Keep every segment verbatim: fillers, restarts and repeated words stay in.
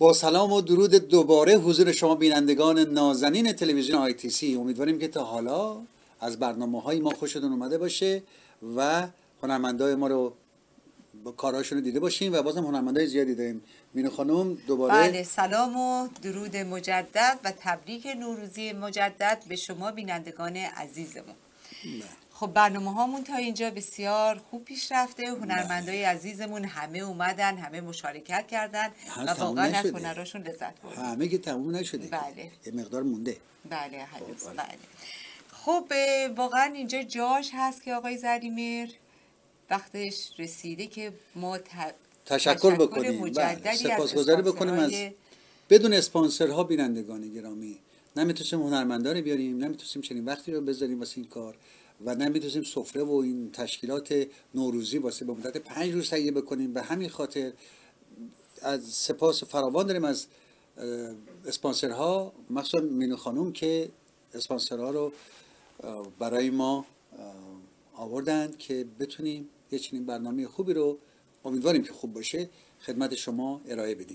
با سلام و درود دوباره حضور شما بینندگان نازنین تلویزیون آی تی سی. امیدواریم که تا حالا از برنامه‌های ما خوشتون اومده باشه و هنرمندای ما رو با کارهاشون رو دیده باشیم و بازم هنرمندای زیادی داریم. مینو خانم دوباره بله، سلام و درود مجدد و تبریک نوروزی مجدد به شما بینندگان عزیزمون. خب برنامه هامون تا اینجا بسیار خوب پیش رفته. هنرمندای عزیزمون همه اومدن، همه مشارکت کردن و واقعا از هنراشون لذت بردن. همه که تموم نشده، بله، یه مقدار مونده. بله هنوز. بله. خب واقعا اینجا جاش هست که آقای زریمیر وقتش رسیده که ما ت... تشکر, تشکر بکنیم، سپاسگزاری بکنیم از بدون اسپانسرها. بینندگان گرامی، نمیتونیم هنرمندان رو بیاریم، نمیتونیم چنین وقتی رو بذاریم واسه این کار و نمیتونیم سفره و این تشکیلات نوروزی واسه به مدت پنج روز تهیه بکنیم. به همین خاطر از سپاس فراوان داریم از اسپانسرها، مخصوصا مینو خانم که اسپانسرها رو برای ما آوردن که بتونیم یه چنین برنامه خوبی رو، امیدواریم که خوب باشه، خدمت شما ارائه بدیم.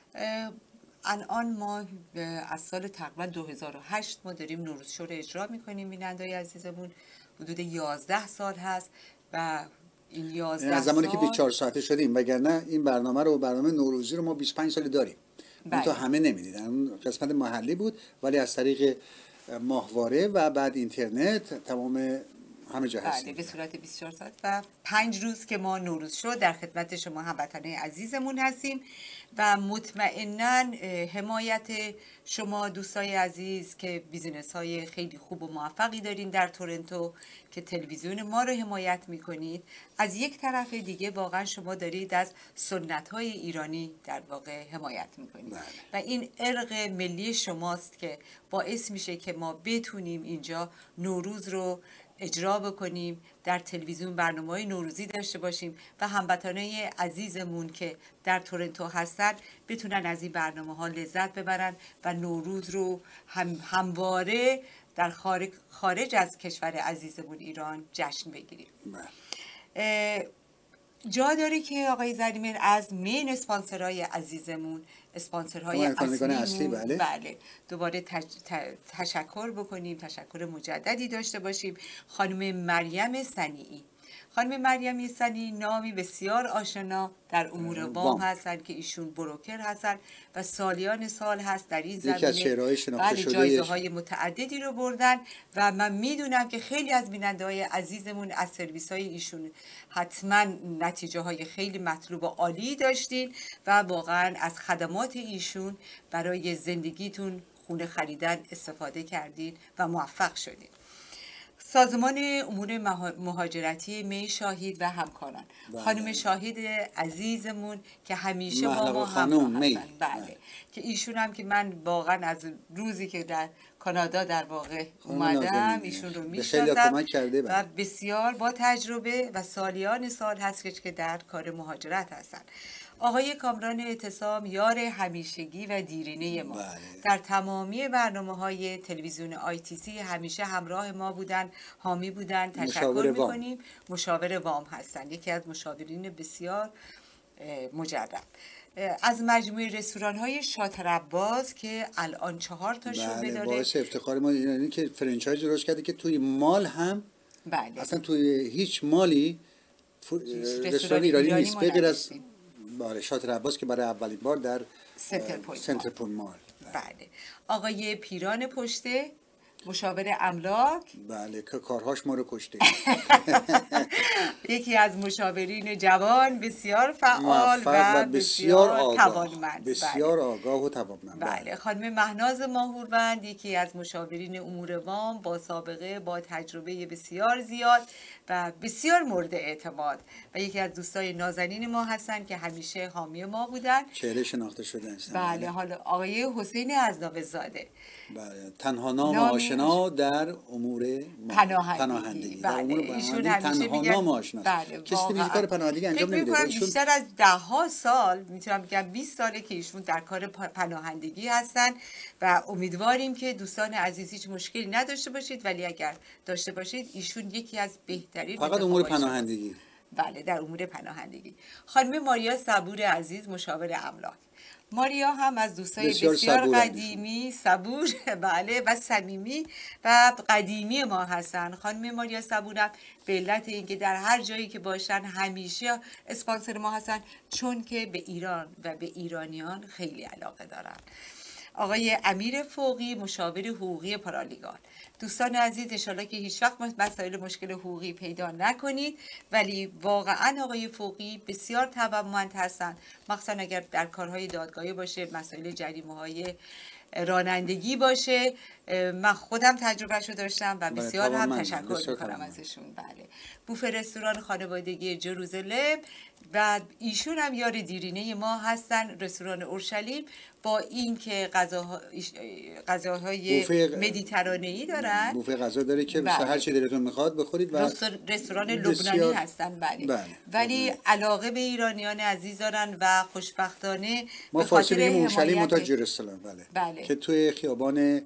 الان ما از سال تقریبا دو هزار و هشت ما داریم نوروز شو رو اجرا میکنیم. بینندگان عزیزمون حدود یازده سال هست و این یازده از زمانی سال که بیست و چهار ساعته شدیم، وگرنه این برنامه رو برنامه نوروزی رو ما بیست و پنج سال داریم. بله. تو همه نمیدیدن، اون قسمت محلی بود ولی از طریق ماهواره و بعد اینترنت تمام همه جا هستیم. بله، به صورت بیست و چهار ساعت و پنج روز که ما نوروز شو در خدمت شما هموطنان عزیزمون هستیم و مطمئناً حمایت شما دوستای عزیز که بیزینس های خیلی خوب و موفقی دارین در تورنتو که تلویزیون ما رو حمایت میکنید، از یک طرف دیگه واقعا شما دارید از سنت های ایرانی در واقع حمایت میکنید. بله. و این ارق ملی شماست که باعث میشه که ما بتونیم اینجا نوروز رو اجرا بکنیم، در تلویزیون برنامه‌های نوروزی داشته باشیم و هموطنای عزیزمون که در تورنتو هستن بتونن از این برنامه‌ها لذت ببرن و نوروز رو هم همواره در خارج, خارج از کشور عزیزمون ایران جشن بگیریم. جا داره که آقای زریمیر از مین اسپانسرهای عزیزمون، اسپانسرهای اصلیمون، اصلی بله. بله دوباره تش... تشکر بکنیم، تشکر مجددی داشته باشیم. خانم مریم صنیعی. خانم مریم صنیعی نامی بسیار آشنا در امور وام هستن که ایشون بروکر هستن و سالیان سال هست در این زمینه. بله، جایزه های متعددی رو بردن و من میدونم که خیلی از بیننده های عزیزمون از سرویس های ایشون حتما نتیجه های خیلی مطلوب و عالی داشتین و واقعا از خدمات ایشون برای زندگیتون خونه خریدن استفاده کردین و موفق شدین. سازمان امور مهاجرتی می شاهید و همکاران، بله. خانم شاهید عزیزمون که همیشه با ما همراه هستن، بله. که ایشون هم که من واقعا از روزی که در کانادا در واقع اومدم ایشون رو میشناسم و بسیار با تجربه و سالیان سال هست که در کار مهاجرت هستن. آقای کامران اعتصام یار همیشگی و دیرینه ما، بله. در تمامی برنامه‌های تلویزیون آی تی سی همیشه همراه ما بودن، حامی بودن. تشکر می‌کنیم. مشاور وام هستن، یکی از مشاورین بسیار مجرب. از مجموعه رستوران‌های شاطر عباس که الان چهار تا شعبه بله. داره. باعث افتخار ما یعنی که فرانچایز درست کرده که توی مال هم، بله. اصلا توی هیچ مالی رستوران ایرانی نیست به غیر از بله شاطر عباس که برای اولین بار در سنتر پوینت سنتر پوینت مال. بله. آقای پیران پشته مشاور املاک، بله که کارهاش ما رو کشته. یکی از مشاورین جوان بسیار فعال و, و بسیار توانمند، بسیار آگاه و توانمند. بله. خانم مهناز ماهوروند یکی از مشاورین امور وام با سابقه، با تجربه بسیار زیاد و بسیار مورد اعتماد و یکی از دوستای نازنین ما هستن که همیشه حامی ما بودن، چهره شناخته شده هستن. بله. حالا آقای حسین عزناوزاده، بله، تنها نام آشنا در امور پناهندگی. بله. ایشون همیشه تنها نام آشنا. بله. کسی دیگه کار پناهندگی انجام نمیده. ایشون بیشتر از ده ها سال، میتونم بگم بیست ساله که ایشون در کار پناهندگی هستن و امیدواریم که دوستان عزیز هیچ مشکلی نداشته باشید، ولی اگر داشته باشید ایشون یکی از بهترین فقط امور پناهندگی بله در امور پناهندگی. خانم ماریا صبور عزیز مشاور املاک. ماریا هم از دوستای بسیار, بسیار قدیمی، صبور بله و صمیمی و قدیمی ما هستن. خانم ماریا صبورم به علت اینکه در هر جایی که باشن همیشه اسپانسر ما هستن، چون که به ایران و به ایرانیان خیلی علاقه دارن. آقای امیر فوقی مشاور حقوقی پارالیگال. دوستان عزیز انشالله که هیچ وقت مسائل مشکل حقوقی پیدا نکنید، ولی واقعا آقای فوقی بسیار توانمند هستند، مخصوصا اگر در کارهای دادگاهی باشه، مسائل جریمه های رانندگی باشه. من خودم تجربهشو داشتم و بسیار هم تشکر میکنم ازشون. بله بوفه رستوران خانوادگی جروزلم و ایشون هم یار دیرینه ما هستن، رستوران اورشلیم، با اینکه غذاها غذاهای مدیترانه‌ای دارن، بوفه غذا داره که بله. هر چی دلتون میخواد بخورید و رستوران لبنانی هستن. بله. بله. ولی بله. علاقه به ایرانیان عزیز دارن و خوشبختانه ما فارسی میگیم اورشلیم تا جرسلم. بله. بله که توی خیابان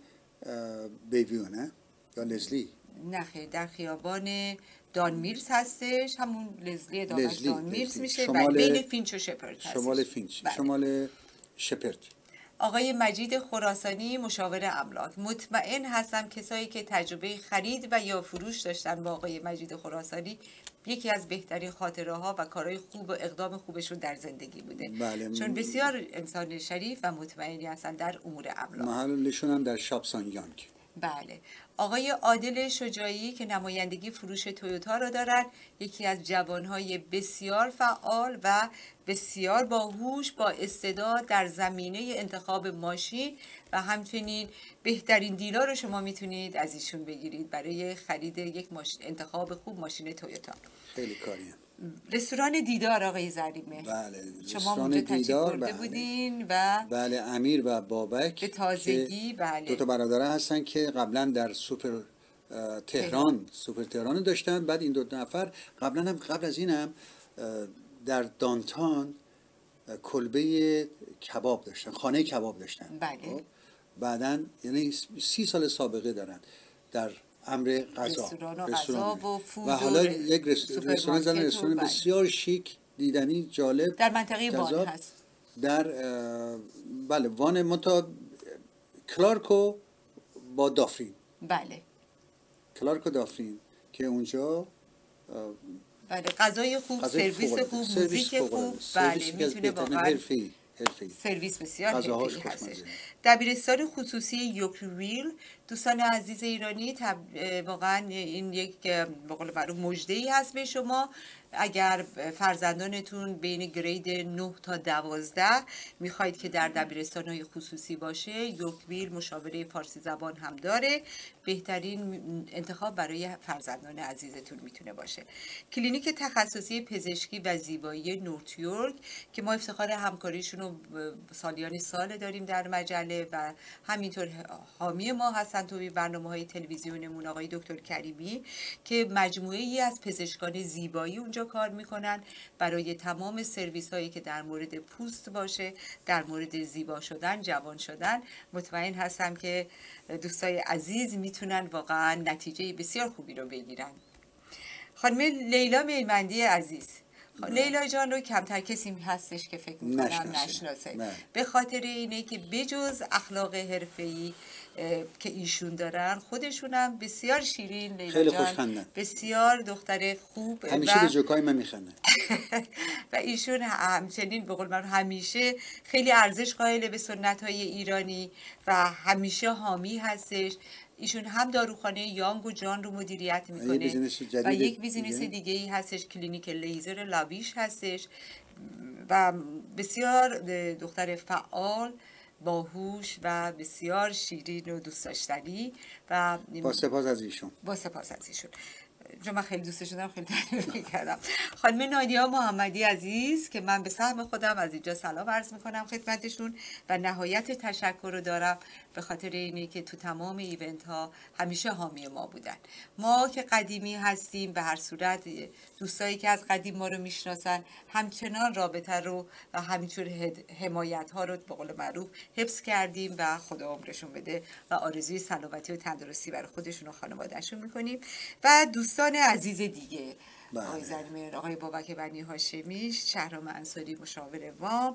بیویو نه یا لزلی؟ نه خیر، در خیابان دان میلز هستش، همون لزلی ادامهش دان میلز میشه و بین فینچ و شپرد هستش. شمال فینچ بله. شمال شپرد. آقای مجید خراسانی مشاور املاک. مطمئن هستم کسایی که تجربه خرید و یا فروش داشتن با آقای مجید خراسانی یکی از بهترین خاطره ها و کارهای خوب و اقدام خوبشون در زندگی بوده. بله. چون بسیار انسان شریف و مطمئنی هستن در امور املاک. محلشون هم در شاپسان یانگ. بله. آقای عادل شجاعی که نمایندگی فروش تویوتا را دارند، یکی از جوانهای بسیار فعال و بسیار باهوش با استعداد در زمینه انتخاب ماشین و همچنین بهترین دیلا رو شما میتونید از ایشون بگیرید برای خرید یک ماشین، انتخاب خوب ماشین تویوتا. خیلی کاریه. رستوران دیدار آقای زریمه. بله شما اونجا دیدار بله. بودین و بله امیر و بابک به تازگی بله دو تا برادر هستن که قبلا در سوپر تهران سوپر تهران داشتن. بعد این دو نفر قبلا هم قبل از اینم در دانتان کلبه کباب داشتن، خانه کباب داشتن. بله. بعدن یعنی سی سال سابقه دارن در امر غذا، رستوران و غذا و فود و حالا یک رستوران زدن، رستوران بسیار شیک، دیدنی، جالب در منطقه وان هست. در بله وان متا کلارکو با دافرین. بله کلارکو دافرین که اونجا بله غذای خوب، سرویس خوب، موزیک خوب، بله میتونه واقعا سرویس بسیار حرفه‌ای هستش. دبیرستان خصوصی یوکویل. دوستان عزیز ایرانی واقعا این یک به قول معروف مژده‌ای هست به شما اگر فرزندانتون بین گرید نه تا دوازده میخواید که در دبیرستان‌های خصوصی باشه. یوکویل مشاوره فارسی زبان هم داره، بهترین انتخاب برای فرزندان عزیزتون میتونه باشه. کلینیک تخصصی پزشکی و زیبایی نورتیورک که ما افتخار همکاریشون رو سالیان سال داریم در مجله و همینطور حامی ما هستن توی برنامه‌های تلویزیونمون آقای دکتر کریمی که مجموعه ای از پزشکان زیبایی اونجا کار میکنن برای تمام سرویس هایی که در مورد پوست باشه، در مورد زیبا شدن، جوان شدن. مطمئن هستم که دوستای عزیز میتونن واقعا نتیجه بسیار خوبی رو بگیرن. خانم لیلا میمندی عزیز، لیلا جان رو کمتر کسی هستش که فکر میکنم نشناسه، به خاطر اینه که بجز اخلاق حرفه‌ای که ایشون دارن خودشون هم بسیار شیرین. لیلا خیلی جان خوشخندن، بسیار دختر خوب همیشه به جوکای من میخندن و ایشون همچنین به قول من همیشه خیلی ارزش قائل به سنت های ایرانی و همیشه حامی هستش. ایشون هم داروخانه یانگ و جان رو مدیریت میکنه و یک بیزینس دیگه, دیگه ای هستش، کلینیک لیزر لاویش هستش و بسیار دختر فعال، باهوش و بسیار شیرین و دوست داشتنی و با سپاس از ایشون. با سپاس از ایشون چون من خیلی دوستش دارم، خیلی تعریف می‌کردم. خانم نادیا محمدی عزیز که من به سهم خودم از اینجا سلام عرض میکنم خدمتشون و نهایت تشکر رو دارم به خاطر اینه که تو تمام ایونت ها همیشه حامی ما بودن. ما که قدیمی هستیم به هر صورت دوستایی که از قدیم ما رو میشناسن همچنان رابطه رو و همینطور حمایت ها رو به قول معروف حفظ کردیم و خدا عمرشون بده و آرزوی سلامتی و تندرستی برای خودشون و خانوادهشون میکنیم. و دوستان عزیز دیگه آقای زریمهر، آقای بابک بنی هاشمی، شهرام انصاری مشاور وام،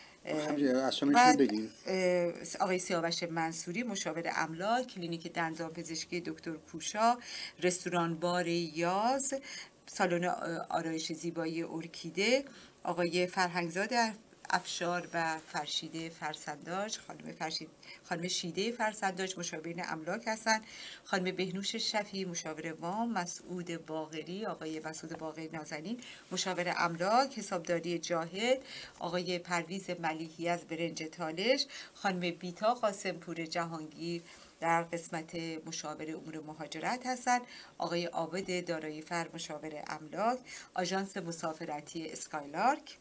بعد آقای سیاوش منصوری مشاور املاک، کلینیک دندان پزشکی دکتر کوشا، رستوران بار یاز، سالن آرایش زیبایی ارکیده، آقای فرهنگزاده افشار و فرشیده فرسنداج، خانم فرشید خانم شیده فرسنداج مشاورین املاک هستند، خانم بهنوش شفیعی مشاور وام، مسعود باقری آقای مسعود باقری نازنین مشاور املاک، حسابداری جاهد آقای پرویز ملیحی از برنج تالش، خانم بیتا قاسم پور جهانگیر در قسمت مشاور امور مهاجرت هستند، آقای عابد دارایی فر مشاور املاک، آژانس مسافرتی اسکایلارک،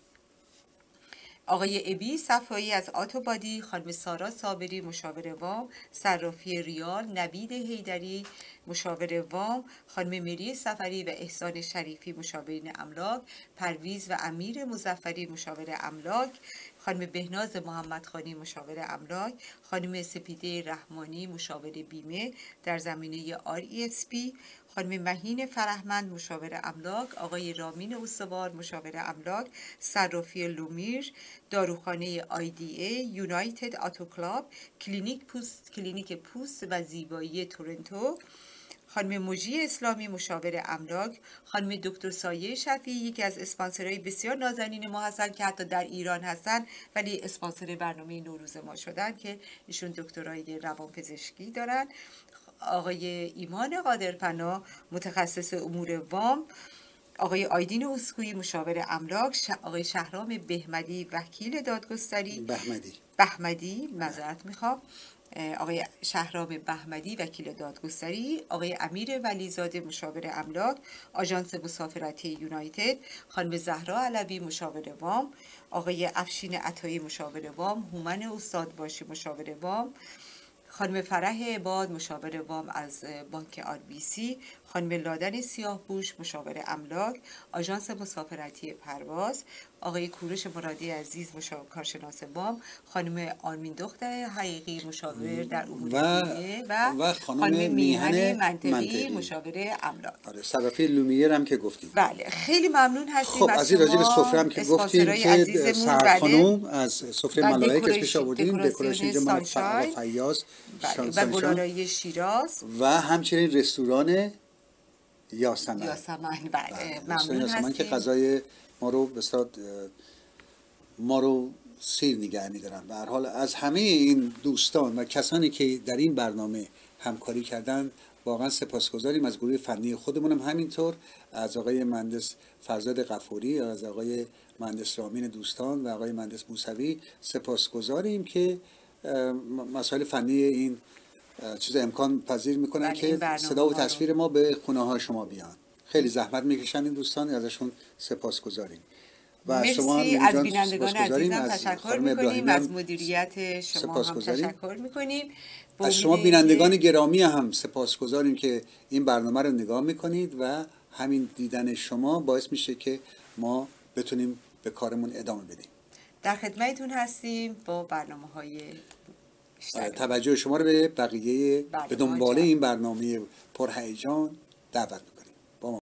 آقای ابی صفایی از آتوبادی، خانم سارا صابری مشاور وام، صرافی ریال نوید حیدری مشاور وام، خانم مری سفری و احسان شریفی مشاورین املاک، پرویز و امیر مظفری مشاور املاک، خانم بهناز محمدخانی مشاور املاک، خانم سپیده رحمانی مشاور بیمه در زمینه آر ای اس پی، خانم مهین فرهمند مشاور املاک، آقای رامین استوار مشاور املاک، صرافی لومیر، داروخانه آی دی ای، یونایتد آتو کلاب، کلینیک پوست کلینیک پوست و زیبایی تورنتو، خانم موجی اسلامی مشاور املاک، خانم دکتر سایه شفیعی یکی از اسپانسرهای بسیار نازنین ما هستن که حتی در ایران هستن ولی اسپانسر برنامه نوروز ما شدن که ایشون دکترای روانپزشکی دارن، آقای ایمان قادرپناه متخصص امور وام، آقای آیدین اسکویی مشاور املاک، آقای شهرام بهمدی وکیل دادگستری بهمدی بهمدی معذرت میخوام آقای شهرام بهمدی وکیل دادگستری، آقای امیر ولیزاده مشاور املاک، آژانس مسافرتی یونایتد، خانم زهرا علوی مشاور وام، آقای افشین عطایی مشاور وام، هومن استادباشی مشاور وام، خانم فرح عباد مشاور وام از بانک آر بی سی، خانم لادن سیاهپوش مشاور املاک، آژانس مسافرتی پرواز، آقای کوروش مرادی عزیز مشاور کارشناس وام، خانم آرمین دختر حقیقی مشاور در امور بیمه و, و خانم میهن منطقی, منطقی مشاور املاک. آره صرافی لومیر هم که گفتیم. بله خیلی ممنون هستیم. خب از این راجع به سفره هم که گفتیم که سرد خانم از سفره ملائک اسمش آوردیم، دکوراسیون جمال فیاض و گل‌آرایی شیراز و همچنین رستوران یاسمن. یاسمن بله ممنون هستیم که غذای ما رو بسیار ما رو سیر نگه می‌دارن. به هر حال از همه این دوستان و کسانی که در این برنامه همکاری کردن واقعا سپاسگزاریم. از گروه فنی خودمونم همینطور، از آقای مهندس فرزاد غفوری، از آقای مهندس رامین دوستان و آقای مهندس موسوی سپاسگزاریم که مسائل فنی این چیز امکان پذیر میکنن که صدا و تصویر ما به خونه های شما بیان. خیلی زحمت میکشن این دوستان، ازشون سپاسگزاریم. و از شما از بینندگان عزیزم تشکر میکنیم، از مدیریت شما هم تشکر میکنیم، از شما بینندگان گرامی هم سپاسگزاریم که این برنامه رو نگاه میکنید و همین دیدن شما باعث میشه که ما بتونیم به کارمون ادامه بدیم. در خدمتتون هستیم با برنامه‌های بیشتر. توجه شما رو به بقیه به دنباله این برنامه پرهیجان دعوت